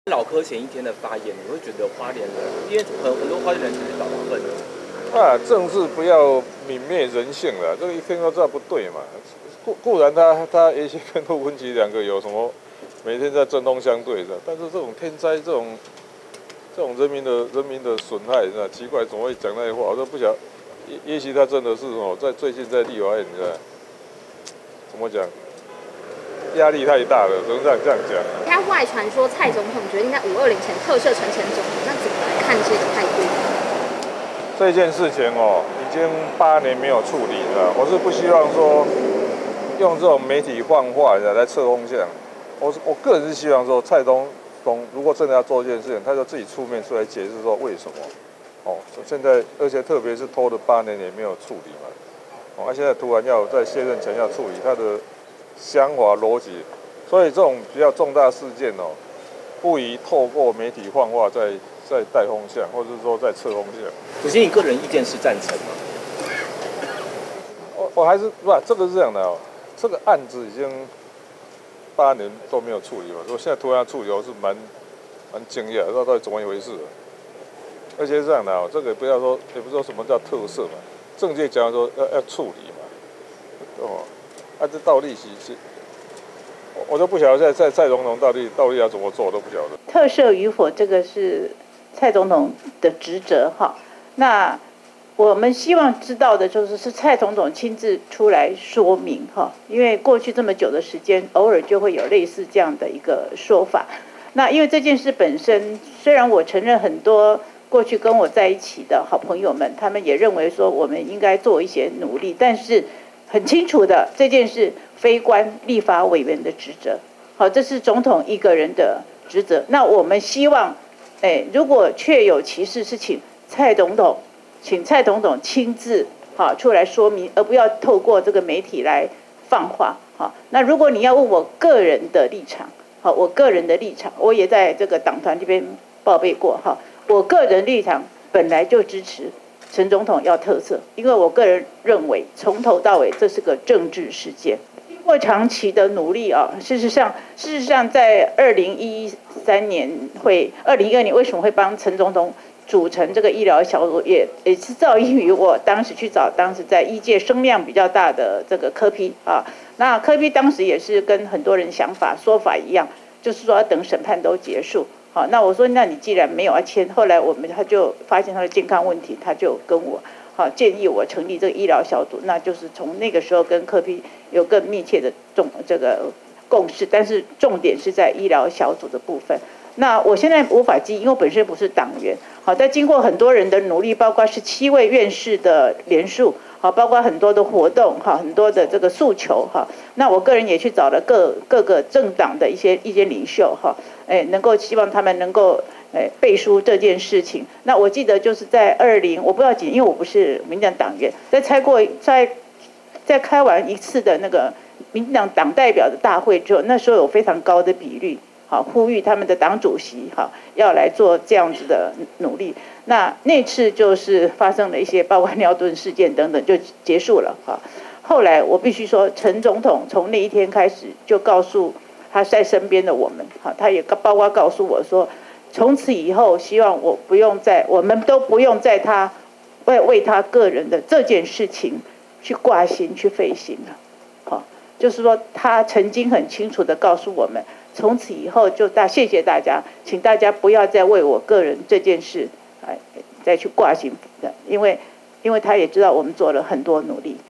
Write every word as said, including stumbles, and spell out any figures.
老柯前一天的发言，你会觉得花莲人，因为很很多花莲人其实表达愤怒。 啊，政治不要泯灭人性了，这个一听都知道不对嘛。固固然他他也许跟陆文琪两个有什么每天在针锋相对的，但是这种天灾这种这种人民的人民的损害，你知道奇怪怎么会讲那些话？我都不晓，也也许他真的是哦，在最近在立法院，你知道怎么讲？压力太大了，只能这样这样讲。 他外传说蔡总统决定在五二零前特赦陈前总统，那怎么来看这个态度？ 这件事情哦，已经八年没有处理了。我是不希望说用这种媒体幻化来测风向。我我个人是希望说，蔡总统如果真的要做这件事情，他就自己出面出来解释说为什么。哦，现在而且特别是拖了八年也没有处理嘛。哦，他、啊、现在突然要在卸任前要处理，他的想法逻辑，所以这种比较重大事件哦，不宜透过媒体幻化再再带风向，或者是说再测风向。 可是你个人意见是赞成吗？ 我我还是不，这个是这样的哦，这个案子已经八年都没有处理嘛，如果现在突然要处理，我是蛮蛮惊讶，不知道到底怎么一回事。而且是这样的哦，这个不要说，也不是说什么叫特色嘛，政界讲说要要处理嘛，哦。啊，这倒立是是，我我都不晓得在在蔡总统到底到底要怎么做，我都不晓得。 特赦与否，这个是蔡总统的职责哈。那我们希望知道的就是是蔡总统亲自出来说明哈，因为过去这么久的时间，偶尔就会有类似这样的一个说法。那因为这件事本身，虽然我承认很多过去跟我在一起的好朋友们，他们也认为说我们应该做一些努力，但是很清楚的，这件事非关立法委员的职责，好，这是总统一个人的职责。那我们希望，哎，如果确有其事，是请蔡总统，请蔡总统亲自好出来说明，而不要透过这个媒体来放话。好，那如果你要问我个人的立场，好，我个人的立场，我也在这个党团这边报备过哈，我个人立场本来就支持陈总统要特赦，因为我个人认为从头到尾这是个政治事件。经过长期的努力啊，事实上，事实上在二零一三年会，二零一二年为什么会帮陈总统组成这个医疗小组，也也是造诣于我当时去找当时在医界声量比较大的这个柯 P 啊，那柯 P 当时也是跟很多人想法说法一样，就是说要等审判都结束。好，那我说，那你既然没有要签，后来我们他就发现他的健康问题，他就跟我好建议我成立这个医疗小组，那就是从那个时候跟柯 P 有更密切的重这个共识，但是重点是在医疗小组的部分。那我现在无法记，因为我本身不是党员，好，但经过很多人的努力，包括十七位院士的联署，好，包括很多的活动，哈，很多的这个诉求，哈，那我个人也去找了各各个政党的一些意见领袖，哈，哎，能够希望他们能够哎背书这件事情。那我记得就是在二零，我不知道几，因为我不是民进党党员，在开过在在开完一次的那个民进党党代表的大会之后，那时候有非常高的比率。好，呼吁他们的党主席好要来做这样子的努力。那那次就是发生了一些，包括尿遁事件等等，就结束了。哈，后来我必须说，陈总统从那一天开始就告诉他在身边的我们，好，他也包括告诉我说，从此以后希望我不用再，我们都不用在他为为他个人的这件事情去挂心去费心了。好，就是说他曾经很清楚地告诉我们。从此以后就大谢谢大家，请大家不要再为我个人这件事，哎，再去挂心的，因为因为他也知道我们做了很多努力。